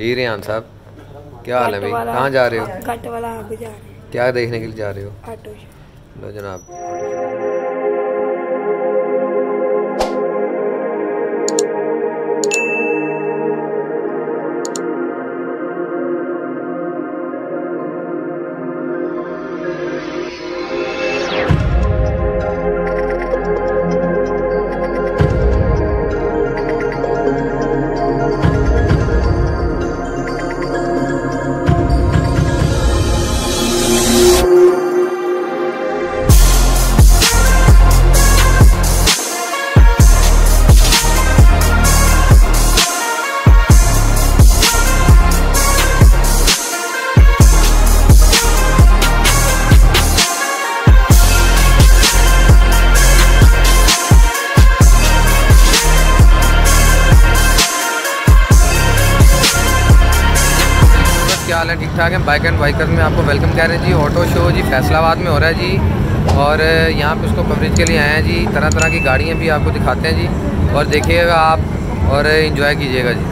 जी रेहान साहब, क्या हाल है भाई? कहाँ जा रहे हो? घाट वाला आगे जा रहे हैं। क्या देखने के लिए जा रहे हो? Auto show. लो जनाब। क्या हाल है? ठीक ठाक है। बाइक एंड बाइकर्स में आपको वेलकम कह रहे हैं जी। ऑटो शो जी फैसलाबाद में हो रहा है जी, और यहाँ पे उसको कवरेज के लिए आए हैं जी। तरह तरह की गाड़ियाँ भी आपको दिखाते हैं जी, और देखिएगा आप और एंजॉय कीजिएगा जी।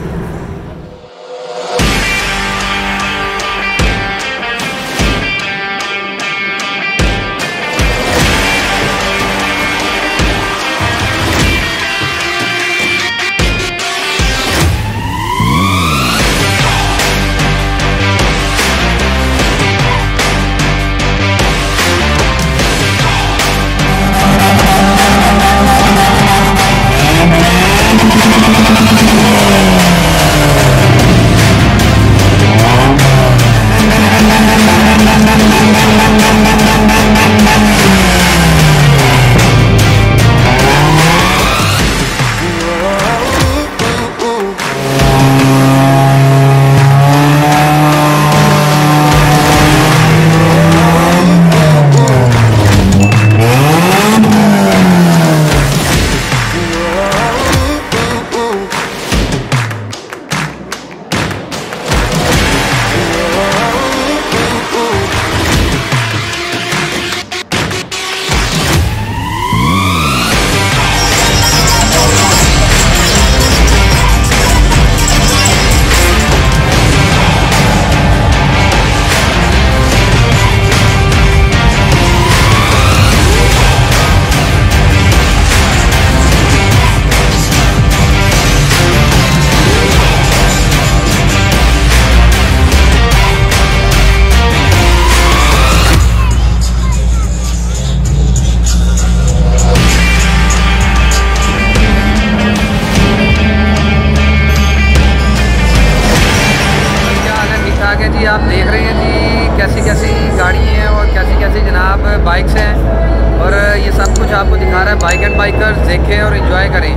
जी आप देख रहे हैं जी कैसी कैसी गाड़ी हैं और कैसी कैसी जनाब बाइक्स हैं, और ये सब कुछ आपको दिखा रहा है बाइक एंड बाइकर्स। देखें और एंजॉय करें।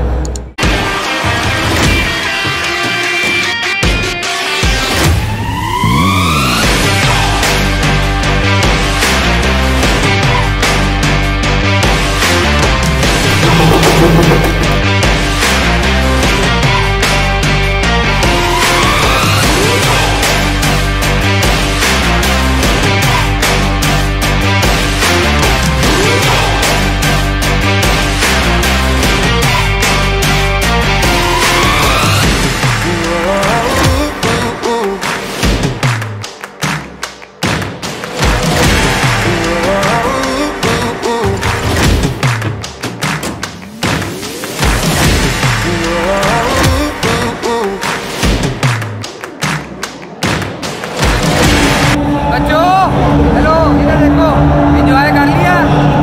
बच्चों हेलो, इधर देखो, एंजॉय कर लिया?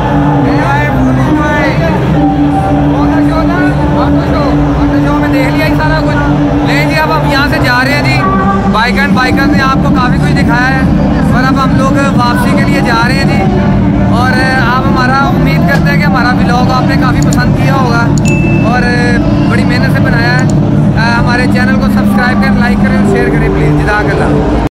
ऑटो शो में देख लिया ही सारा कुछ। ले जी अब हम यहाँ से जा रहे हैं जी। बाइक एंड बाइकर ने आपको काफ़ी कुछ दिखाया है, और अब हम लोग वापसी के लिए जा रहे हैं जी। और आप हमारा उम्मीद करते हैं कि हमारा व्लॉग आपने काफ़ी पसंद किया होगा, और बड़ी मेहनत से बनाया है। हमारे चैनल को सब्सक्राइब करें, लाइक करें और शेयर करें प्लीज़। जज़ाकल्लाह।